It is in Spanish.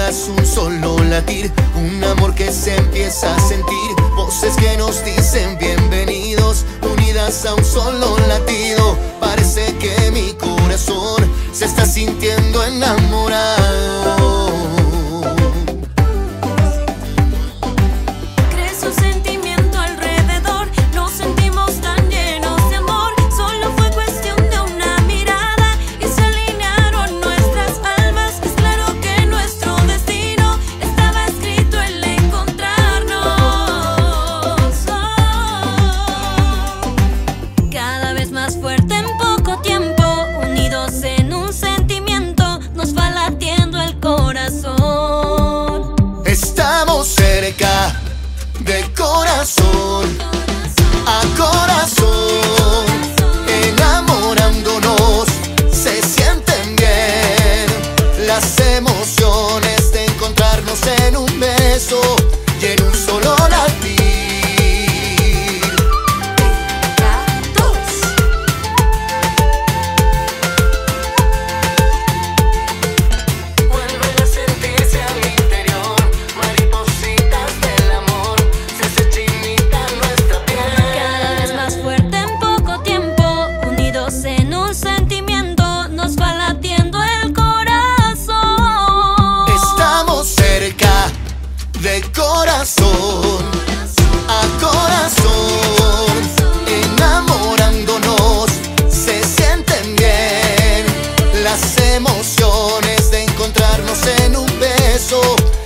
todas un solo latir, un amor que se empieza a sentir, voces que nos dicen bienvenidos, unidas a un solo latido. Parece que mi corazón se está sintiendo enamorado. Crece un sentimiento alrededor, nos sentimos tan llenos de amor. Solo fue cuestión de una mirada y se alinearon nuestras almas. Es claro que nuestro destino estaba escrito el encontrarnos. Cada vez más fuerte en poco tiempo, unidos en un sentimiento, nos va latiendo el corazón. Estamos cerca de corazón a corazón, enamorándonos, se sienten bien las emociones de encontrarnos en un beso y en un solo latir. Vuelven a sentirse al interior, maripositas del amor, se hace chinita nuestra piel. Cada vez más fuerte en poco tiempo, unidos en un sentimiento, nos va latiendo el corazón. Estamos cerca de corazón a corazón, enamorándonos, se sienten bien las emociones de encontrarnos en un beso